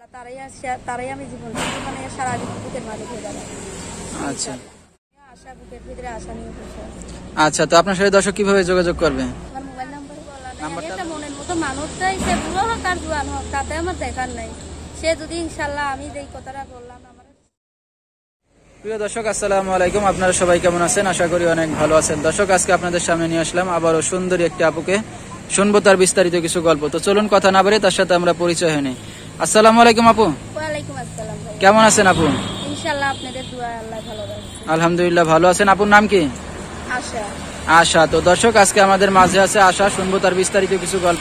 তারাই আমি জীবন মানে সারা জীবন বুকের মাঝে হয়ে যাবে। আচ্ছা আশা বুকের ভিতরে আশা নিয়ে বসে। আচ্ছা, তো আপনার সাথে দর্শক কিভাবে যোগাযোগ করবে? আমার মোবাইল নাম্বার বলা নাই, আমি একটা মনের মতো মানুষটাই, সে বুড়ো হোক আর জোয়ান হোক তাতে আমার দেখার নাই। সে যদি ইনশাল্লাহ আমি যেই কথাটা বললাম আমার। প্রিয় দর্শক, আসসালামু আলাইকুম। আপনারা সবাই কেমন আছেন? আশা করি অনেক ভালো আছেন। দর্শক, আজকে আপনাদের সামনে নিয়ে আসলাম আবারও সুন্দরী একটি আপুকে, শুনবো তার বিস্তারিত কিছু গল্প। তো চলুন কথা না বাড়িয়ে তার সাথে আমরা পরিচয় হই। আসসালামু আলাইকুম আপু। ওয়ালাইকুম আসসালাম ভাই। কেমন আছেন আপু? ইনশাআল্লাহ আপনাদের দোয়া আল্লাহ ভালো রাখছে। আলহামদুলিল্লাহ ভালো আছেন। আপুর নাম কি? আশা। আশা। তো দর্শক, আজকে আমাদের মাঝে আছে আশা, শুনবো তার বিস্তারিত কিছু গল্প।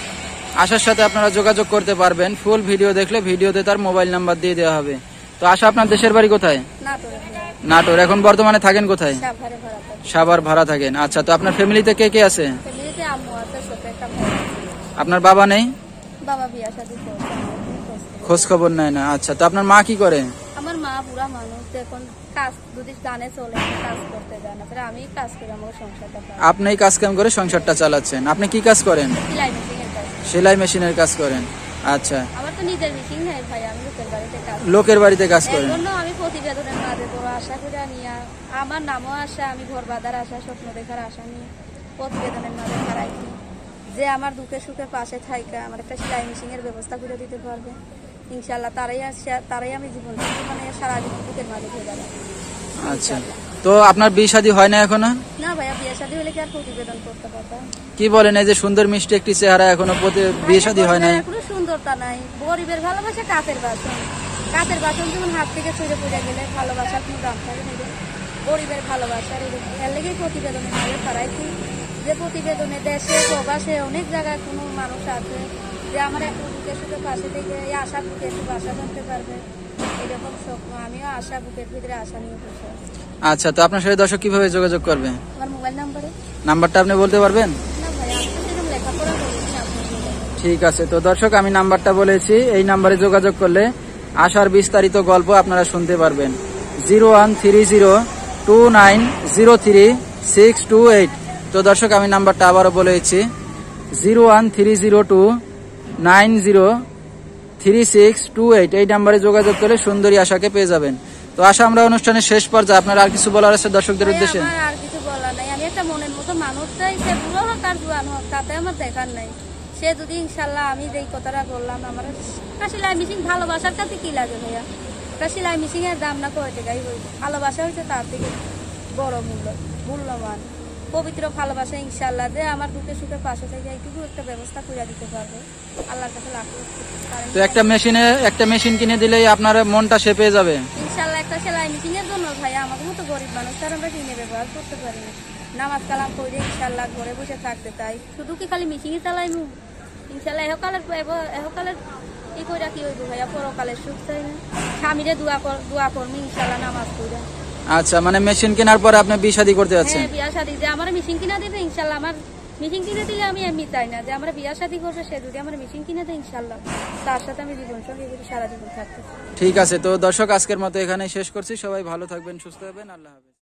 আশার সাথে আপনারা যোগাযোগ করতে পারবেন। ফুল ভিডিও দেখলে ভিডিওতে তার মোবাইল নাম্বার দিয়ে দেওয়া হবে। তো আশা, আপনার দেশের বাড়ি কোথায়? নাটোর। এখন বর্তমানে থাকেন কোথায়? সাভার ভাড়া থাকেন। আচ্ছা, তো আপনার ফ্যামিলিতে কে কে আছে? ফ্যামিলিতে আম্মু আছে, ছোট একটা ভাই আছে। আপনার বাবা নেই? বাবা বিয়া শাদী করছে, খোঁজ খবর নেয় না। আচ্ছা, তো আপনার মা কি করে? আমার মা বুড়া মানুষ, এখন কাজ যদি গানে চলে কাজ করতে যায় না, আমি কাজ করি আমার সংসারটা। আপনি কাজ কাম করে সংসারটা চালাচ্ছেন। আপনি কি কাজ করেন? সেলাই মেশিনের কাজ। সেলাই মেশিনের কাজ করেন। আচ্ছা, আমার তো নিজের মেশিন নাই ভাই, আমি লোকের বাড়িতে কাজ। লোকের বাড়িতে কাজ করেন। এজন্য আমি প্রতিবেদনের মাঝে বড় আশা করে নিয়ে, আমার নামও আশা, আমি ঘর বাঁধার আশা, স্বপ্ন দেখার আশা নিয়ে প্রতিবেদনের মাঝে হারাইছি যে আমার দুঃখে সুখে পাশে থাইকা আমার একটা সেলাই মেশিনের ব্যবস্থা করে দিতে পারবে ইনশাল্লাহ। তারাই আমি জীবন মানে সারা জীবন বুকের মাঝে হয়ে যাবে। আচ্ছা, তো আপনার বিয়ে শাদী হয় না এখনো? না ভাইয়া, বিয়ে শাদী হলে কি আর প্রতিবেদন করতে পারতাম? কি বলেন, এই যে সুন্দর মিষ্টি একটি চেহারা, এখনো বিয়ে শাদী হয় নাই? এখনো সুন্দরতা নাই। গরিবের ভালোবাসা কাতের বাসন, কাতের বাসন যেমন হাত থেকে ছুঁড়ে পড়ে গেলে ভালোবাসার কোনো দাম থাকে না। গরিবের ভালোবাসার এর লেগেই প্রতিবেদনের মাঝে ছাড়াইছি যে প্রতিবেদনে দেশে প্রবাসে অনেক জায়গায় কোনো মানুষ আছে যে আমার একটু বুকের সুখে পাশে থেকে এই আশা বুকে একটু বাসা জানতে পারবে, এরকম স্বপ্ন। আমিও আশা বুকের ভিতরে আশা নিয়ে বসে। আচ্ছা, তো আপনার সাথে দর্শক কিভাবে যোগাযোগ করবে? আমার মোবাইল নাম্বারটা আপনি বলতে পারবেন? না ভাই, আমি তো সেরকম লেখাপড়া করিনি আপনার। ঠিক আছে, তো দর্শক আমি নাম্বারটা বলেছি, এই নাম্বারে যোগাযোগ করলে আশার বিস্তারিত গল্প আপনারা শুনতে পারবেন। 013029036228। তো দর্শক আমি নাম্বারটা আবারও বলেছি, 013029036228। এই নাম্বারে যোগাযোগ করে সুন্দরী আশাকে পেয়ে যাবেন। তো আশা, আমরা অনুষ্ঠানের শেষ পর্যায়ে, আপনার আর কিছু বলার আছে দর্শকদের উদ্দেশ্যে? আর কিছু বলার নাই, আমি একটা মনের মতো মানুষটাই, সে বুড়ো হোক আর জোয়ান হোক তাতে আমার দেখার নাই। সে যদি ইনশাল্লাহ আমি যেই কথাটা বললাম, আমার একটা সেলাই মেশিন ভালোবাসার কাছে কি লাগে ভাইয়া? একটা সেলাই মেশিনের দাম না কয় টাকাই হয়েছে, ভালোবাসা হয়েছে তার থেকে বড় মূল্যবান পবিত্র ভালোবাসা। ইনশাল্লাহ যে আমার দুঃখে সুখে পাশে থেকে এইটুকু একটা ব্যবস্থা করে দিতে পারবে, আল্লাহর কাছে লাখ। তো একটা মেশিন কিনে দিলেই আপনার মনটা সে পেয়ে যাবে ইনশাল্লাহ। একটা সেলাই মেশিনের জন্য ভাই আমাদের মতো গরিব মানুষ তার আমরা কিনে ব্যবহার করতে পারি না। নামাজ কালাম করে ইনশাল্লাহ ঘরে বসে থাকতে চাই, শুধু কি খালি মেশিনই চালাইমু? ইনশাল্লাহ এহকালের কি করে কি হইব ভাইয়া, পরকালের সুখ চাই না। স্বামীরে দোয়া করবো ইনশাল্লাহ নামাজ পড়ে। আচ্ছা, মানে মেশিন কেনার পরে আপনি বিয়ে শাদী করতে যাচ্ছেন? হ্যাঁ, বিয়া শাদী যে আমার মেশিন কিনা দিবে ইনশাল্লাহ। আমার মেশিন কিনে দিলে আমি এমনি চাই না যে আমার বিয়া শাদী করবে, সে যদি আমার মেশিন কিনে দেয় ইনশাল্লাহ তার সাথে আমি জীবন সঙ্গে সারা জীবন থাকতে। ঠিক আছে, তো দর্শক আজকের মতো এখানেই শেষ করছি। সবাই ভালো থাকবেন, সুস্থ থাকবেন। আল্লাহ হাফেজ।